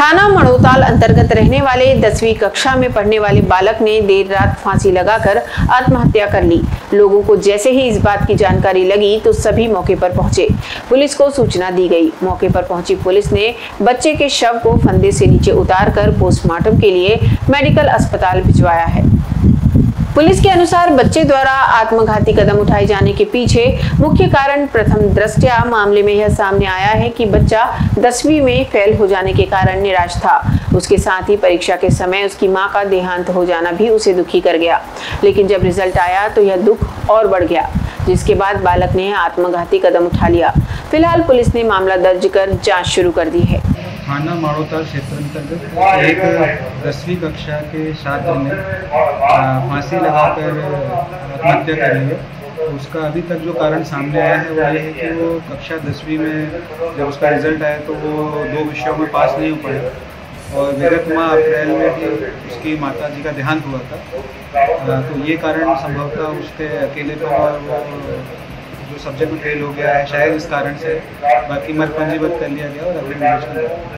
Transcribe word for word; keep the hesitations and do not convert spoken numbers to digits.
थाना मड़ोताल अंतर्गत रहने वाले दसवीं कक्षा में पढ़ने वाले बालक ने देर रात फांसी लगाकर आत्महत्या कर ली। लोगों को जैसे ही इस बात की जानकारी लगी तो सभी मौके पर पहुंचे। पुलिस को सूचना दी गई। मौके पर पहुंची पुलिस ने बच्चे के शव को फंदे से नीचे उतारकर पोस्टमार्टम के लिए मेडिकल अस्पताल भिजवाया है। पुलिस के अनुसार बच्चे द्वारा आत्मघाती कदम उठाए जाने के पीछे मुख्य कारण प्रथम दृष्टया मामले में यह सामने आया है कि बच्चा दसवीं में फेल हो जाने के कारण निराश था। उसके साथ ही परीक्षा के समय उसकी मां का देहांत हो जाना भी उसे दुखी कर गया। लेकिन जब रिजल्ट आया तो यह दुख और बढ़ गया, जिसके बाद बालक ने आत्मघाती कदम उठा लिया। फिलहाल पुलिस ने मामला दर्ज कर जाँच शुरू कर दी है। थाना मड़ोताल क्षेत्र अंतर्गत एक दसवीं कक्षा के छात्र ने फांसी लगाकर आत्महत्या कर ली है। उसका अभी तक जो कारण सामने आया है वो ये है कि वो कक्षा दसवीं में जब उसका रिजल्ट आया तो वो दो विषयों में पास नहीं हो पाया और विगत माह अप्रैल में भी उसकी माता जी का देहांत हुआ था। तो ये कारण संभवतः उसके अकेलेपन और वो जो सब्जेक्ट में फेल हो गया है शायद इस कारण से, बाकी मर पंजीबद्ध कर लिया गया और अग्रिम